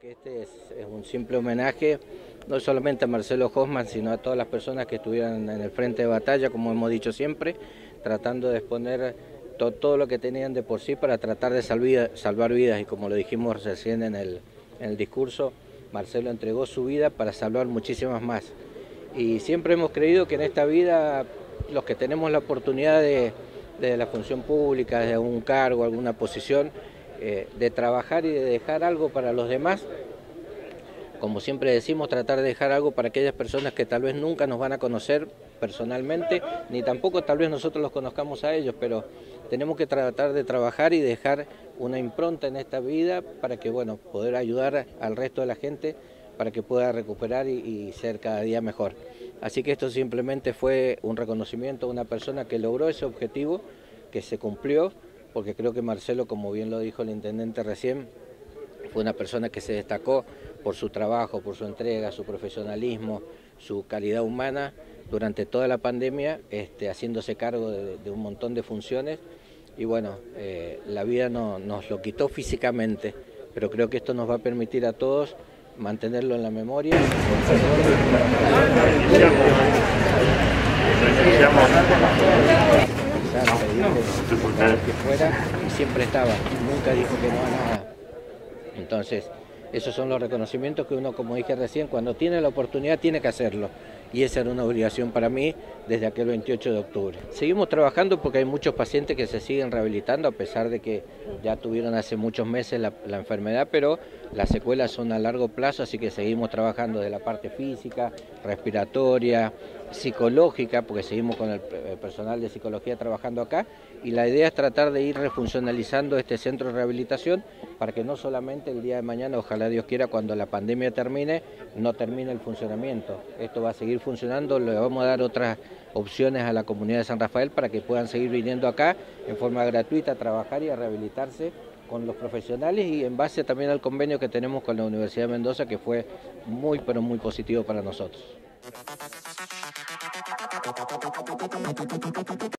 que este es un simple homenaje, no solamente a Marcelo Hosman, sino a todas las personas que estuvieron en el frente de batalla, como hemos dicho siempre, tratando de exponer todo lo que tenían de por sí para tratar de salvar vidas, y como lo dijimos recién en el discurso, Marcelo entregó su vida para salvar muchísimas más. Y siempre hemos creído que en esta vida, los que tenemos la oportunidad de la función pública, de un cargo, alguna posición, de trabajar y de dejar algo para los demás, como siempre decimos, tratar de dejar algo para aquellas personas que tal vez nunca nos van a conocer personalmente, ni tampoco tal vez nosotros los conozcamos a ellos, pero tenemos que tratar de trabajar y dejar una impronta en esta vida para que, bueno, poder ayudar al resto de la gente para que pueda recuperar y ser cada día mejor. Así que esto simplemente fue un reconocimiento a una persona que logró ese objetivo, que se cumplió, porque creo que Marcelo, como bien lo dijo el intendente recién, fue una persona que se destacó por su trabajo, por su entrega, su profesionalismo, su calidad humana durante toda la pandemia, haciéndose cargo de un montón de funciones. Y bueno, la vida nos lo quitó físicamente, pero creo que esto nos va a permitir a todos mantenerlo en la memoria. Que fuera, y siempre estaba, nunca dijo que no a nada. Entonces, esos son los reconocimientos que uno, como dije recién, cuando tiene la oportunidad tiene que hacerlo. Y esa era una obligación para mí desde aquel 28 de octubre. Seguimos trabajando porque hay muchos pacientes que se siguen rehabilitando, a pesar de que ya tuvieron hace muchos meses la enfermedad, pero las secuelas son a largo plazo, así que seguimos trabajando de la parte física, respiratoria, psicológica, porque seguimos con el personal de psicología trabajando acá, y la idea es tratar de ir refuncionalizando este centro de rehabilitación para que no solamente el día de mañana, ojalá Dios quiera, cuando la pandemia termine, no termine el funcionamiento. Esto va a seguir funcionando, le vamos a dar otras opciones a la comunidad de San Rafael para que puedan seguir viniendo acá en forma gratuita a trabajar y a rehabilitarse con los profesionales, y en base también al convenio que tenemos con la Universidad de Mendoza, que fue muy, pero muy positivo para nosotros.